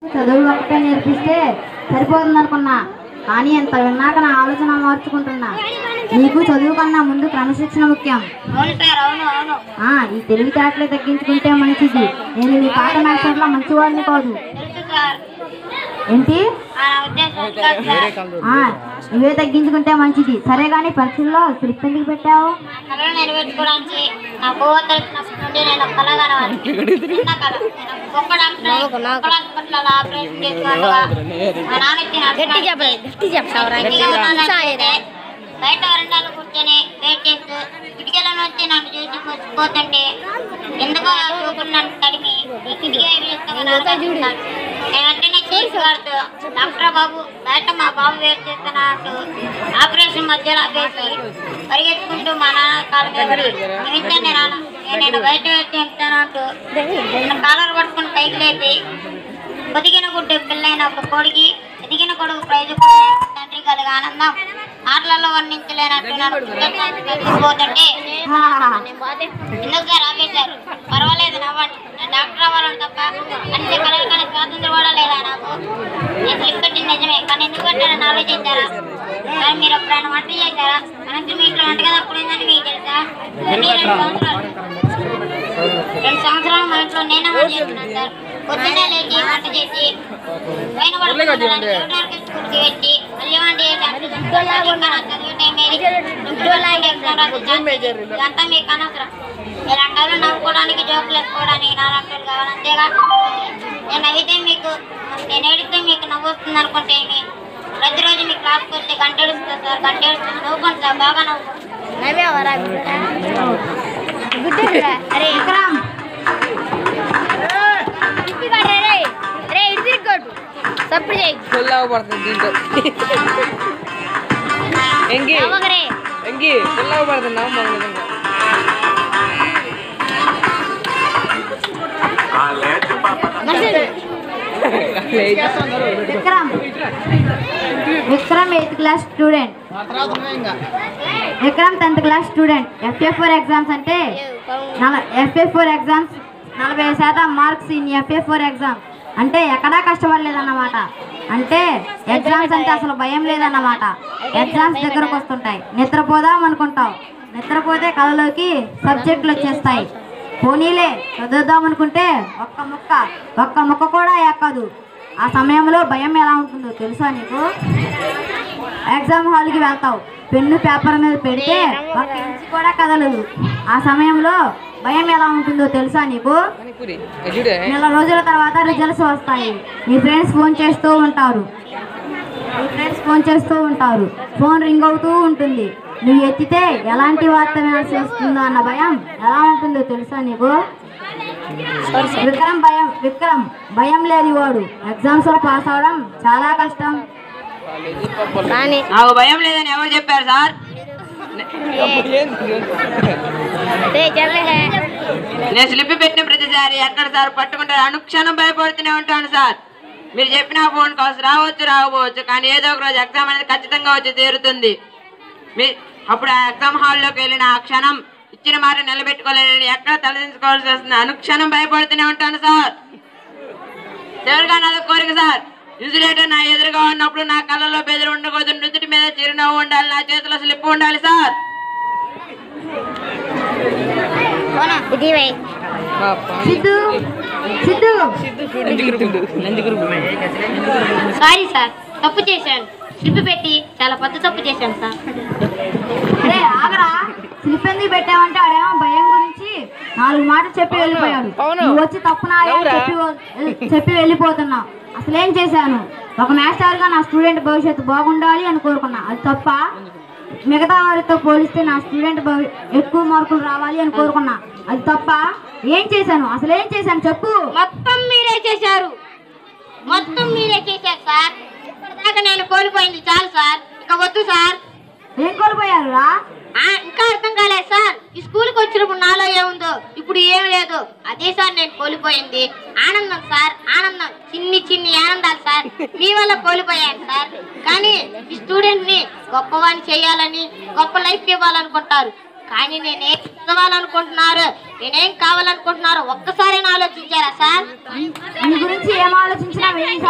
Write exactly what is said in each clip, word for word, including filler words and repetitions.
చదువు ఒక్కటే నేర్పిస్తే సరిపోతుంది అనుకున్నా, కానీ ఎంత విన్నాక నా ఆలోచన మార్చుకుంటున్నా. నీకు చదువు కన్నా ముందు క్రమశిక్షణ ముఖ్యం. ఈ తెలివితేటలే తగ్గించుకుంటే మంచిది. నేను నీ పాట మాస్టర్లో మంచివాడిని కాదు. ఏంటి? ఇవే తగ్గించుకుంటే మంచిది. సరే గాని పరీక్షల్లో స్లిప్ ఎందుకు పెట్టావు? బయట వరండాలు కూర్చొని వెయిట్ చేస్తూ కిటికీల నుంచి నన్ను చూసి పోతుంటే ఎందుకో చూపులు నన్ను తడిమి కిటికీ వెంటనే చేసి వాడుతూ డాక్టర్ బాబు బయట మా బాబు వెయిట్ చేస్తున్నట్టు ఆపరేషన్ మధ్యలో ఆపేసి పరిగెత్తుకుంటూ మా నాన్న కాలు నిమిషాన్ని నాన్న నేను బయట వెయిట్ చేస్తాను అంటూ నన్ను కాలర్ పట్టుకుని పైకి లేపి బతికిన గుడ్డు పిల్లైన ఒక కోడికి ఎదిగిన కొడుకు ప్రైజు తండ్రి కలిగి ఆనందం ఆటలలో వర్ణించలేనట్టు పోతుంటే ఎందుకు సార్ ఆపేశారు? పర్వాలేదు నవ్వండి, నేను డాక్టర్ అవ్వాలని తప్ప అంటే కలర్ కానీ స్వాతంత్రం కూడా లేదా నాకు. నేను స్లిప్ పెట్టింది నిజమే, కానీ ఎందుకు పెట్టాలని ఆలోచించారా సార్? మీరు ఎప్పుడైనా వంట చేశారా? అనంతరం మీ ఇంట్లో వంట కదా అప్పుడు ఏంటంటే మీకు తెలుసా? రెండు సంవత్సరాలు రెండు సంవత్సరాలు మా ఇంట్లో నేనే వంట చేస్తున్నాను సార్. పొద్దున్నే లేచి వంట చేసి పైన పడుకుని స్కూల్కి వచ్చి మళ్ళీ వంట చేసి చదివే టైం ఇదంతా మీకు అనవసరం. మీరు అంటారు నవ్వుకోవడానికి జోకులు వేసుకోవడానికి నాలుగు కావాలి అంతేగా. నేను నవ్వితే మీకు నేను ఏడితే మీకు నవ్వు వస్తుంది అనుకుంటే ప్రతిరోజు మీ క్లాస్కి వస్తే గంట ఏడుస్తుంది సార్, గంట ఏడుస్తుంది నవ్వుకోండి సార్, బాగా నవ్వుకోండి. Vikram Vikram eighth class student. Vikram tenth class student. FA four exams అంటే ఎఫ్ఏ ఫోర్ ఎగ్జామ్స్ నలభై శాతం marks in FA four exam అంటే ఎక్కడా కష్టపడలేదన్నమాట. అంటే ఎగ్జామ్స్ అంటే అసలు భయం లేదన్నమాట. ఎగ్జామ్స్ దగ్గరకు వస్తుంటాయి, నిద్రపోదాం అనుకుంటావు, నిద్రపోతే కళలోకి సబ్జెక్టులు వచ్చేస్తాయి. పోనీలే చదువుదాం అనుకుంటే ఒక్క ముక్క ఒక్క ముక్క కూడా ఎక్కదు. ఆ సమయంలో భయం ఎలా ఉంటుందో తెలుసా నీకు? ఎగ్జామ్ హాల్కి వెళ్తావు, పెన్ను పేపర్ మీద పెడితే ఒక్క ఇంచు కూడా కదలదు. ఆ సమయంలో భయం ఎలా ఉంటుందో తెలుసా నీకు? నెల రోజుల తర్వాత రిజల్ట్స్ వస్తాయి. నీ ఫ్రెండ్స్ ఫోన్ చేస్తూ ఉంటారు నీ ఫ్రెండ్స్ ఫోన్ చేస్తూ ఉంటారు ఫోన్ రింగ్ అవుతూ ఉంటుంది. నువ్వు ఎత్తితే ఎలాంటి వార్త వినాల్సి వస్తుందో అన్న భయం ఎలా ఉంటుందో తెలుసా నీకు? విక్రమ్ భయం విక్రమ్ భయం లేని వాడు. ఎగ్జామ్స్ లో పాస్ అవడం చాలా కష్టం. నాకు భయం లేదని ఎవరు చెప్పారు సార్? నేను స్లిప్ పెట్టిన ప్రతిసారి ఎక్కడ సార్ పట్టుకుంటారు అనుక్షణం భయపడుతూనే ఉంటాను సార్. మీరు చెప్పిన ఫోన్ కాల్స్ రావచ్చు రాకపోవచ్చు, కానీ ఏదో ఒక రోజు ఎగ్జామ్ అనేది ఖచ్చితంగా వచ్చి తీరుతుంది. మీ అప్పుడు ఆ ఎగ్జామ్ హాల్లోకి వెళ్ళిన ఆ క్షణం ఇచ్చిన మాట నిలబెట్టుకోలేని ఎక్కడ తలదించుకోవాల్సి వస్తుంది. అనుక్షణం భయపడుతూనే ఉంటాను సార్. చివరిగా నాది కోరిక సార్, ఇన్సులేటర్ నా ఎదురుగా ఉన్నప్పుడు నా కళ్ళలో బెదిరి ఉండకూడదు, నుదుటి మీద చిరునవ్వు ఉండాలి, నా చేతిలో స్లిప్ ఉండాలి సార్. సారీ సార్, తప్పు చేశాను. స్లిప్ పెట్టి చాలా పెద్ద తప్పు చేశాను సార్. అరే ఆగరా, స్లిప్ ఎందుకు పెట్టామంటే ఆడేమో భయం గురించి నాలుగు మాటలు చెప్పి వెళ్ళిపోయాడు. నువ్వు వచ్చి తప్పు నాదే చెప్పి చెప్పి వెళ్ళిపోతున్నావు. అసలేం చేశాను? ఒక మాస్టర్గా నా స్టూడెంట్ భవిష్యత్తు బాగుండాలి అని కోరుకున్నా. అది తప్ప? మిగతా వారితో పోలిస్తే నా స్టూడెంట్ ఎక్కువ మార్కులు రావాలి అని కోరుకున్నా. అది తప్ప? ఏం చేశాను? అసలేం చేశాను చెప్పు. మొత్తం మీరే చేశారు, మొత్తం మీరే చేశారు సార్. ఇప్పటిదాకా నేను కోల్పోయింది చాలు సార్, ఇక వద్దు సార్. ఏం కోల్పోయారు రా? ఇంకా అర్థం కాలేదు సార్. ఈ స్కూల్కి వచ్చినప్పుడు నాలో ఏముందో ఇప్పుడు ఏం లేదు, అదే సార్ నేను కోల్పోయింది. ఆనందం సార్, ఆనందం, చిన్ని చిన్ని ఆనందాలు సార్. మీ వల్ల కోల్పోయాను సార్. కానీ ఈ స్టూడెంట్ ని గొప్పవాణి చేయాలని, గొప్ప లైఫ్ ఇవ్వాలనుకుంటారు. కానీ నేనేం చదవాలనుకుంటున్నారు, నేనేం కావాలనుకుంటున్నారో ఒక్కసారి ఆలోచించారా సార్? నీ గురించి ఏం ఆలోచించినా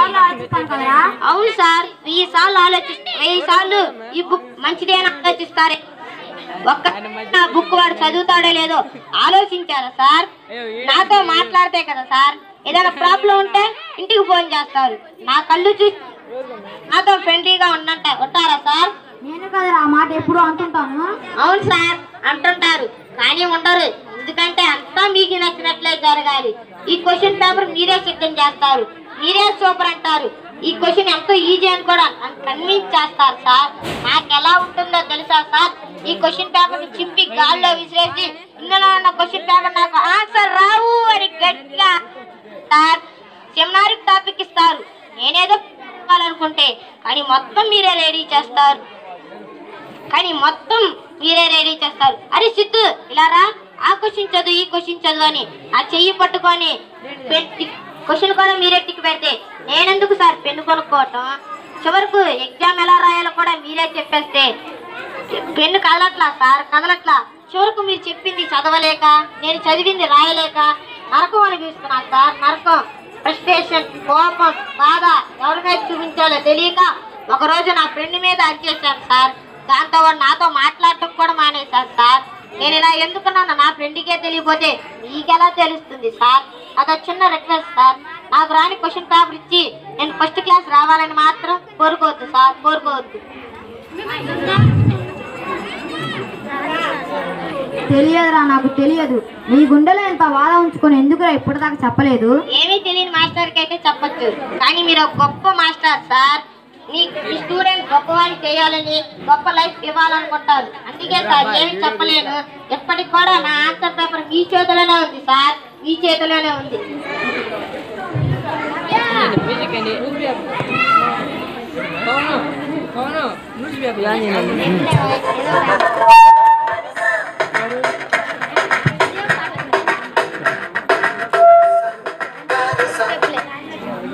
కదరా? అవును సార్, వెయ్యి సార్లు ఆలోచిస్తే వెయ్యి సార్లు ఈ బుక్ మంచిదేనా ఆలోచిస్తారే, ఒక్క బుక్ వాడు చదువుతాడో లేదో ఆలోచించారా సార్? నాతో మాట్లాడితే కదా సార్, ఏదైనా ప్రాబ్లం ఉంటే ఇంటికి ఫోన్ చేస్తారు, నా కళ్ళు చూసి నాతో ఫ్రెండ్లీగా ఉన్నట్ట ఉంటారా సార్? నేను కదరా ఆ మాట ఎప్పుడు అంటుంటాను. అవును సార్ అంటుంటారు, కానీ ఉండరు. ఎందుకంటే అంతా మీకు నచ్చినట్లే జరగాలి. ఈ క్వశ్చన్ పేపర్ మీరే సిద్ధం చేస్తారు, మీరే సూపర్ అంటారు. ఈ క్వశ్చన్ ఎంతో ఈజీ అని కూడా కన్విన్స్ చేస్తారు సార్. నాకు ఎలా ఉంటుందో తెలుసా సార్? ఈ క్వశ్చన్ పేపర్ ని చింపి గాల్లో విసిరేసి ఇందులో ఉన్న క్వశ్చన్ పేపర్ నాకు ఆన్సర్ రావు అని గట్టిగా సార్ సెమినార్ టాపిక్ ఇస్తారు. నేనేదో అనుకుంటే కానీ మొత్తం మీరే రెడీ చేస్తారు కానీ మొత్తం మీరే రెడీ చేస్తారు అరే సిద్ధు ఇలా రా, ఆ క్వశ్చన్ చదువు ఈ క్వశ్చన్ చదువు అని ఆ చెయ్యి పట్టుకొని క్వశ్చన్ కూడా మీరే టిక్ పెడితే నేనెందుకు సార్ పెన్ను కొనుక్కోవటం? చివరకు ఎగ్జామ్ ఎలా రాయాలో కూడా మీరే చెప్పేస్తే పెన్ను కదలట్లా సార్, కదలట్లా. చివరకు మీరు చెప్పింది చదవలేక నేను చదివింది రాయలేక నరకం అనిపిస్తున్నా సార్. నరకం, ఫ్రస్ట్రేషన్, కోపం, బాధ ఎవరి మీద చూపించాలో తెలియక ఒకరోజు నా ఫ్రెండ్ మీద అరిచేశాను సార్. దాంతో వాడు నాతో మాట్లాడటం కూడా మానేశాను సార్. నేను ఇలా ఎందుకున్నాను నా ఫ్రెండ్కే తెలియపోతే మీకెలా తెలుస్తుంది సార్? అదొక చిన్న రిక్వెస్ట్ సార్, నాకు రాని క్వశ్చన్ పేపర్ ఇచ్చి నేను ఫస్ట్ క్లాస్ రావాలని మాత్రం కోరుకోవద్దు సార్, కోరుకోవద్దు. తెలియదురా, నాకు తెలియదు. నీ గుండెలో ఎంత బాధ ఉంచుకొని ఎందుకురా ఇప్పటిదాకా చెప్పలేదు? ఏమీ తెలియని మాస్టర్కి అయితే చెప్పచ్చు, కానీ మీరు ఒక గొప్ప మాస్టర్ సార్. మీ మీ స్టూడెంట్ గొప్పవాళ్ళు చేయాలని గొప్ప లైఫ్ ఇవ్వాలనుకుంటారు. అందుకే సార్ ఏమి చెప్పలేను. ఎప్పటికి కూడా నా ఆన్సర్ పేపర్ మీ చేతిలోనే ఉంది సార్, మీ చేతిలోనే ఉంది. అవును అవును